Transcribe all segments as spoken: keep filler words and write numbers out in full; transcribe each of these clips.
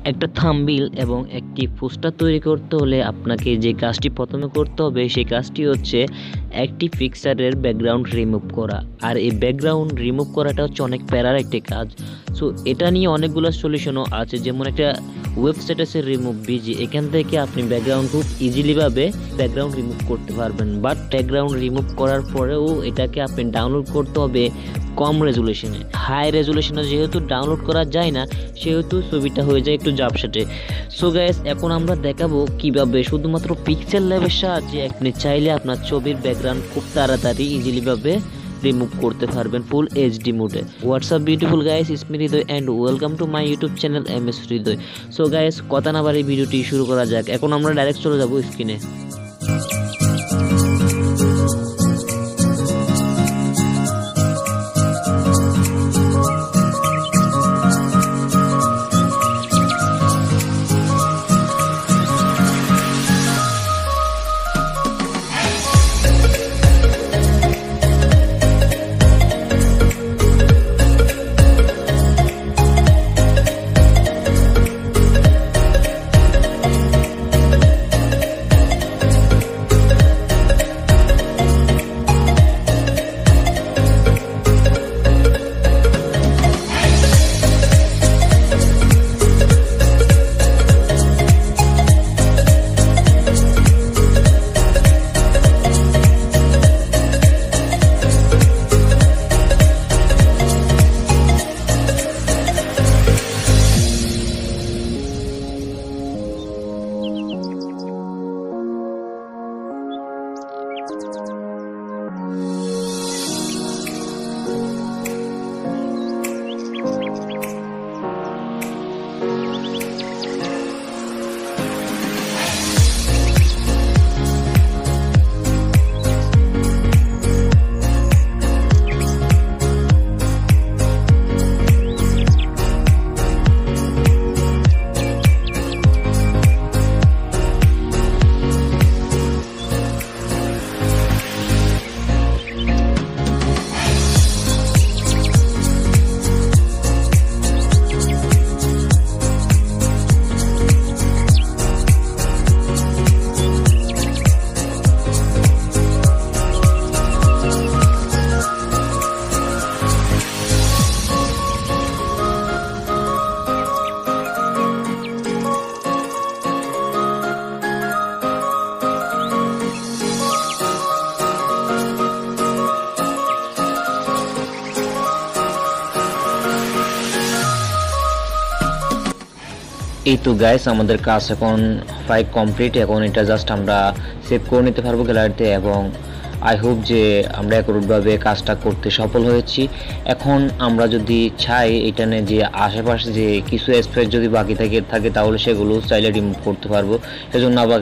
একটা থাম্বনেইল এবং একটি পোস্টার তৈরি করতে হলে আপনাকে যে কাজটি প্রথমে করতে হবে সেই কাজটি হচ্ছে একটি পিকচারের ব্যাকগ্রাউন্ড রিমুভ করা। আর এই ব্যাকগ্রাউন্ড রিমুভ করাটা হচ্ছে অনেক প্যারার একটি কাজ। সো এটা নিয়ে অনেকগুলো সলিউশনও আছে, যেমন একটা ওয়েবসাইট আছে রিমুভ বিজি, এখান থেকে আপনি ব্যাকগ্রাউন্ড খুব ইজিলিভাবে ব্যাকগ্রাউন্ড রিমুভ করতে পারবেন। বাট ব্যাকগ্রাউন্ড রিমুভ করার পরেও এটাকে আপনি ডাউনলোড করতে হবে কম রেজুলেশনে। হাই রেজুলেশনে যেহেতু ডাউনলোড করা যায় না, সেহেতু ছবিটা হয়ে যায় একটু জাপসাটে। সো গাইস, এখন আমরা দেখাবো কিভাবে শুধুমাত্র পিক্সেল ল্যাবের সাহায্যে আপনি চাইলে আপনার ছবির ব্যাকগ্রাউন্ড খুব তাড়াতাড়ি ইজিলিভাবে রিমুভ করতে পারবেন ফুল এইচডি মোডে। WhatsApp beautiful guys, it's me Hridoy and welcome to my YouTube channel M S Hridoy. So guys, কথা না বাড়ি ভিডিওটি শুরু করা যাক। এখন আমরা ডাইরেক্ট চলে যাবো স্ক্রিনে। এই তো গাইস, আমাদের কাজ এখন প্রায় কমপ্লিট। এখন এটা জাস্ট আমরা সেভ করে নিতে পারবো গ্যালারিতে, এবং আই হোপ যে আমরা একরূপভাবে কাজটা করতে সফল হয়েছি। এখন আমরা যদি চাই এটা নিয়ে যে আশেপাশে যে কিছু স্পেস যদি বাকি থাকে থাকে তাহলে সেগুলো চাইলে রিমুভ করতে পারবো। সেজন্য আবার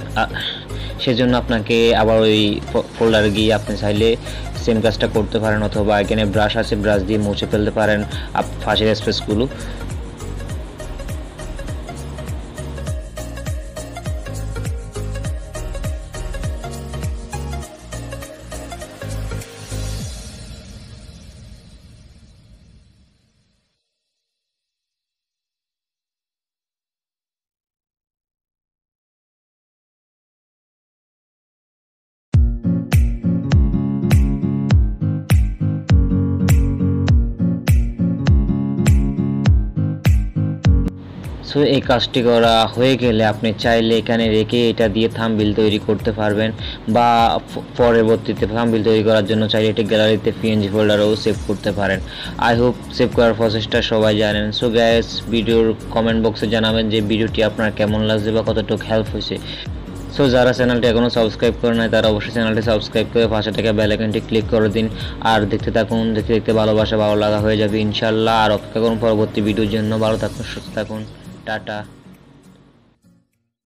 সেজন্য আপনাকে আবার ওই ফোল্ডারে গিয়ে আপনি চাইলে সেম কাজটা করতে পারেন, অথবা এখানে ব্রাশ আছে, ব্রাশ দিয়ে মুছে ফেলতে পারেন ফাঁসের স্পেসগুলো। সো এই কাজটি করা হয়ে গেলে আপনি চাইলে এখানে রেখে এটা দিয়ে থাম্বনেইল তৈরি করতে পারবেন, বা পরবর্তীতে থাম্বনেইল তৈরি করার জন্য চাইলে এটি গ্যালারিতে পিএনজি ফোল্ডারেও সেভ করতে পারেন। আই হোপ সেভ করার প্রসেসটা সবাই জানেন। সো গাইস, ভিডিওর কমেন্ট বক্সে জানাবেন যে ভিডিওটি আপনার কেমন লাগছে বা কতটুকু হেল্প হয়েছে। সো যারা চ্যানেলটি এখনও সাবস্ক্রাইব করে নাই তারা অবশ্যই চ্যানেলটি সাবস্ক্রাইব করে পাশে থেকে বেল আইকনটি ক্লিক করে দিন। আর দেখতে থাকুন, দেখতে দেখতে ভালোবাসা ভালো লাগা হয়ে যাবে ইনশাল্লাহ। আর অপেক্ষা করুন পরবর্তী ভিডিওর জন্য। ভালো থাকুন, সুস্থ থাকুন, টাটা।